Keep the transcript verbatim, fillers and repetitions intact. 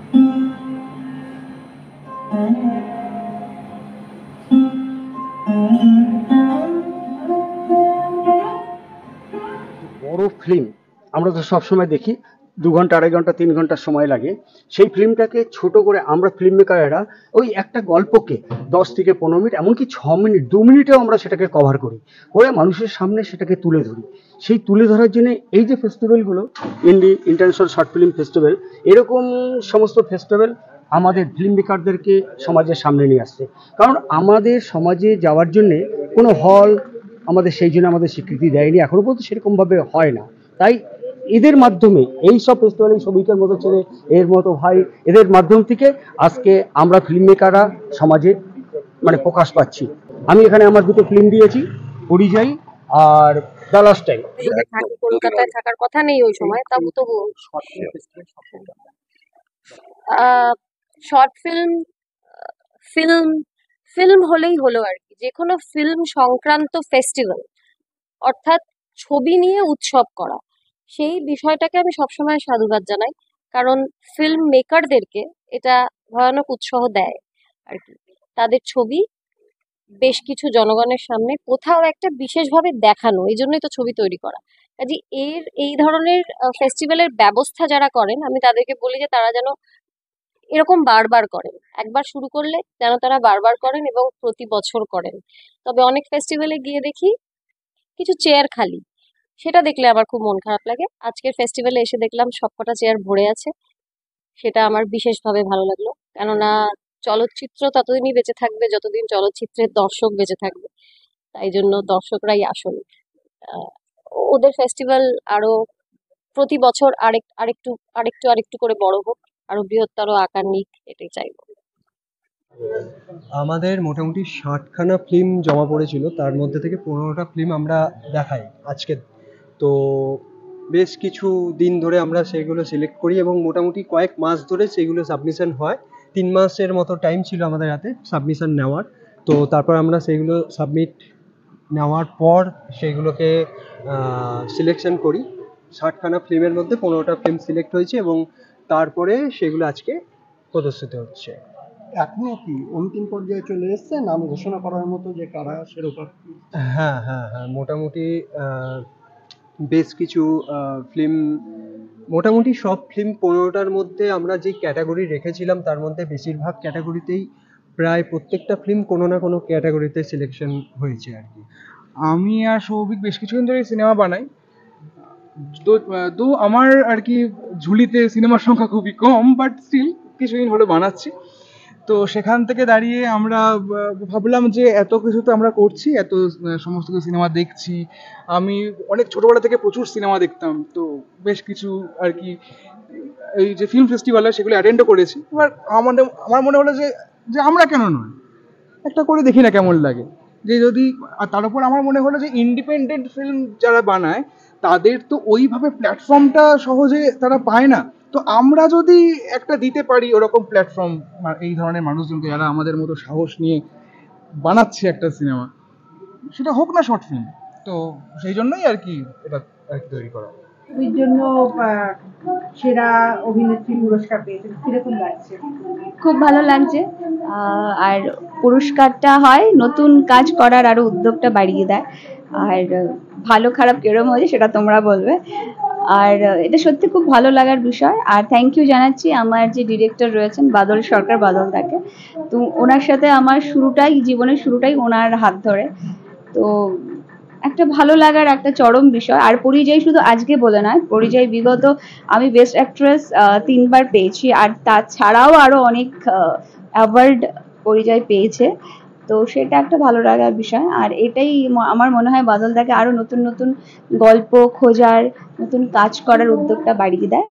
বড় ফিল্ম আমরা তো সবসময় দেখি দু ঘন্টা আড়াই ঘন্টা তিন ঘন্টা সময় লাগে, সেই ফিল্মটাকে ছোট করে আমরা ফিল্ম মেকারেরা ওই একটা গল্পকে দশ থেকে পনেরো মিনিট এমনকি ছ মিনিট দু মিনিটেও আমরা সেটাকে কভার করি, করে মানুষের সামনে সেটাকে তুলে ধরি। সেই তুলে ধরার জন্য এই যে ফেস্টিভ্যালগুলো, indie international short film festival, এরকম সমস্ত ফেস্টিভ্যাল আমাদের ফিল্ম মেকারদেরকে সমাজের সামনে নিয়ে আসছে। কারণ আমাদের সমাজে যাওয়ার জন্যে কোনো হল আমাদের সেই জন্য আমাদের স্বীকৃতি দেয়নি, এখনো পর্যন্ত সেরকমভাবে হয় না। তাই এদের মাধ্যমে এই সব ফেস্টিভ্যাল, এই সবিকের মতো ছেলে, এর মতো ভাই, এদের মাধ্যম থেকে আজকে আমরা ফিল্ম মেকাররা সমাজে মানে প্রকাশ পাচ্ছি। আমি এখানে আমার দুটো ফিল্ম দিয়েছি, পরিযায়ী আর দ্য লাস্ট টাইম। কলকাতায় থাকার কথা নেই ওই সময়, তবু তবু শর্ট ফিল্ম ফিল্ম ফিল্ম হলেই হলো আর কি, যে কোনো ফিল্ম সংক্রান্ত ফেস্টিভ্যাল, অর্থাৎ ছবি নিয়ে উৎসব করা, সেই বিষয়টাকে আমি সবসময় সাধুবাদ জানাই। কারণ ফিল্ম মেকারদেরকে এটা ভয়ানক উৎসাহ দেয় আর কি, তাদের ছবি বেশ কিছু জনগণের সামনে কোথাও একটা বিশেষভাবে দেখানো, এই জন্যই তো ছবি তৈরি করা। কাজে এর এই ধরনের ফেস্টিভ্যালের ব্যবস্থা যারা করেন, আমি তাদেরকে বলি যে তারা যেন এরকম বারবার করেন, একবার শুরু করলে যেন তারা বারবার করেন এবং প্রতি বছর করেন। তবে অনেক ফেস্টিভ্যালে গিয়ে দেখি কিছু চেয়ার খালি, সেটা দেখলে আমার খুব মন খারাপ লাগে। আজকের ফেস্টিভ্যালে এসে দেখলাম সবকটা চেয়ার ভরে আছে, সেটা আমার বিশেষভাবে ভালো লাগলো। কেননা চলচ্চিত্র ততদিনই বেঁচে থাকবে যতদিন চলচ্চিত্রের দর্শক বেঁচে থাকবে, তাই জন্য দর্শকরাই আসল। আহ, ওদের ফেস্টিভ্যাল আরো প্রতি বছর আরেক আরেকটু আরেকটু আরেকটু করে বড় হোক, আরো বৃহত্তর আকার নিক, এটাই চাইবো। আমাদের মোটামুটি ষাটখানা ফিল্ম জমা পড়েছিল, তার মধ্যে থেকে পনেরোটা ফিল্ম আমরা দেখাই আজকে। তো বেশ কিছু দিন ধরে আমরা সেগুলো সিলেক্ট করি এবং মোটামুটি কয়েক মাস ধরে সেগুলো সাবমিশন হয়। তিন মাসের মতো টাইম ছিল আমাদের হাতে সাবমিশন নেওয়ার। তো তারপর আমরা সেগুলো সাবমিট নেওয়ার পর সেগুলোকে সিলেকশন করি। ষাটখানা ফিল্মের মধ্যে পনেরোটা ফিল্ম সিলেক্ট হয়েছে এবং তারপরে সেগুলো আজকে প্রদর্শিত হচ্ছে। এখনো কি অন্তিম পর্যায়ে চলে এসছে, নাম ঘোষণা করার মতো যে কারা সেরকম? হ্যাঁ হ্যাঁ হ্যাঁ মোটামুটি বেশ কিছু ফিল্ম, মোটামুটি সব ফিল্ম পনেরোটার মধ্যে আমরা যে ক্যাটাগরি রেখেছিলাম তার মধ্যে বেশিরভাগ ক্যাটাগরিতেই প্রায় প্রত্যেকটা ফিল্ম কোনো না কোনো ক্যাটাগরিতে সিলেকশন হয়েছে আর কি। আমি আর সৌভিক বেশ কিছুদিন ধরে সিনেমা বানাই, তো তো আমার আর কি ঝুলিতে সিনেমার সংখ্যা খুবই কম, বাট স্টিল কিছুদিন হলো বানাচ্ছি। তো সেখান থেকে দাঁড়িয়ে আমরা ভাবলাম যে এত কিছু তো আমরা করছি, এত সমস্ত কিছু সিনেমা দেখছি, আমি অনেক ছোটোবেলা থেকে প্রচুর সিনেমা দেখতাম, তো বেশ কিছু আর কি এই যে ফিল্ম ফেস্টিভ্যাল হয় সেগুলো অ্যাটেন্ডও করেছি। এবার আমাদের আমার মনে হলো যে যে আমরা কেন নয়, একটা করে দেখি না কেমন লাগে, যে যদি, আর তার উপর আমার মনে হলো যে ইন্ডিপেন্ডেন্ট ফিল্ম যারা বানায় তাদের তো ওইভাবে প্ল্যাটফর্মটা সহজে তারা পায় না, তো আমরা যদি একটা দিতে পারি ওরকম প্ল্যাটফর্ম এই ধরনের মানুষজনকে যারা আমাদের মতো সাহস নিয়ে বানাচ্ছে একটা সিনেমা, সেটা হোক না শর্ট ফিল্ম, তো সেই জন্যই আর কি এটা আর কি তৈরি করা। এর জন্য সেরা অভিনেত্রী পুরস্কার পেয়েছেন, কিরকম লাগছে? খুব ভালো লাগছে, আর পুরস্কারটা হয় নতুন কাজ করার আরো উদ্যোগটা বাড়িয়ে দেয়, আর ভালো খারাপ কিরকম হয়েছে সেটা তোমরা বলবে। আর এটা সত্যি খুব ভালো লাগার বিষয়, আর থ্যাংক ইউ জানাচ্ছি আমার যে ডিরেক্টর রয়েছেন বাদল সরকার, বাদল দাকে। তো ওনার সাথে আমার শুরুটাই, জীবনের শুরুটাই ওনার হাত ধরে, তো একটা ভালো লাগার একটা চরম বিষয়। আর পরিযায়ী শুধু আজকে বলে নয়, পরিযায়ী বিগত আমি বেস্ট অ্যাক্ট্রেস তিনবার পেয়েছি, আর তাছাড়াও আরো অনেক অ্যাওয়ার্ড পরিযায়ী পেয়েছে, তো সেটা একটা ভালো লাগার বিষয়। আর এটাই আমার মনে হয় বাদল দাকে আরো নতুন নতুন গল্প খোঁজার, নতুন কাজ করার উদ্যোগটা বাড়িয়ে দেয়।